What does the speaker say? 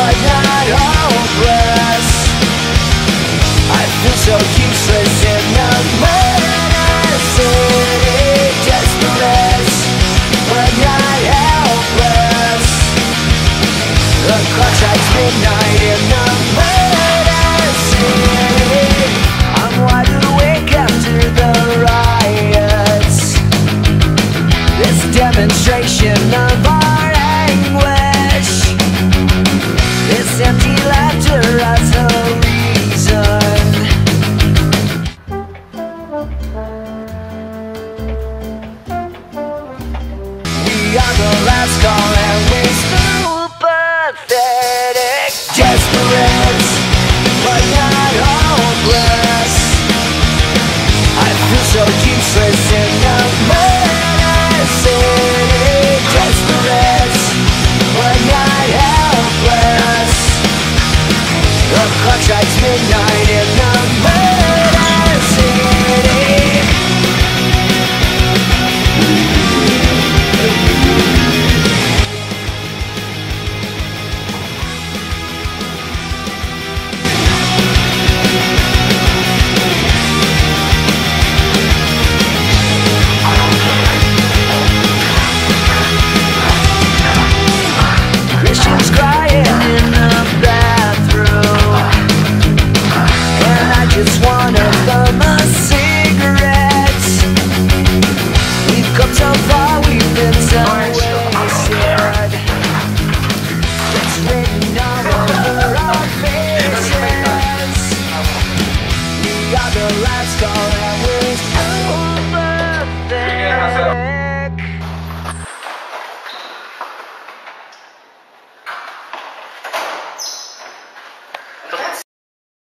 but not hopeless. I feel so useless in the murder city, desperate, but not helpless. The clock strikes midnight in the murder city. I'm wide awake after the riots. This demonstration of our anguish, this empty laughter as a reason. We are the last call and we're still pathetic, desperate, but not hopeless. I feel so useless in the murder city, desperate, but not helpless. The clock strikes midnight in the murder city. Christians crying in the bathroom, and I just wanna bum a cigarette. We've come so far, we've been so wasted. It's written all over our faces. We are the last call.